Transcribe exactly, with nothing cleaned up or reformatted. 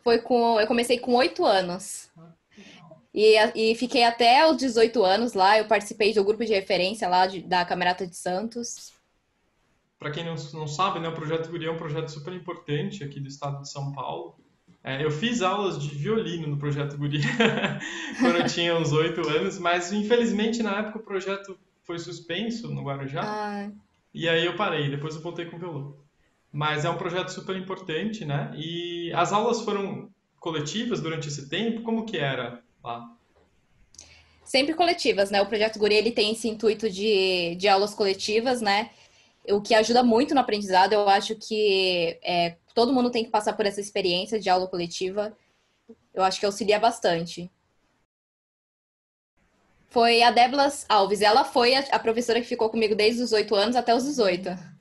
Foi com, eu comecei com oito anos. Ah, legal. E, e fiquei até os dezoito anos lá. Eu participei do grupo de referência lá de- da Camerata de Santos. Para quem não, não sabe, né, o Projeto Guri é um projeto super importante aqui do estado de São Paulo. É, eu fiz aulas de violino no Projeto Guri quando eu tinha uns oito anos, mas infelizmente na época o projeto foi suspenso no Guarujá, Ah, e aí eu parei, depois eu voltei com o violão. Mas é um projeto super importante, né? E as aulas foram coletivas durante esse tempo? Como que era lá? sempre coletivas, né? O Projeto Guri, ele tem esse intuito de, de aulas coletivas, né? O que ajuda muito no aprendizado. Eu acho que é, todo mundo tem que passar por essa experiência de aula coletiva. Eu acho que auxilia bastante. Foi a Débora Alves. Ela foi a, a professora que ficou comigo desde os oito anos até os dezoito.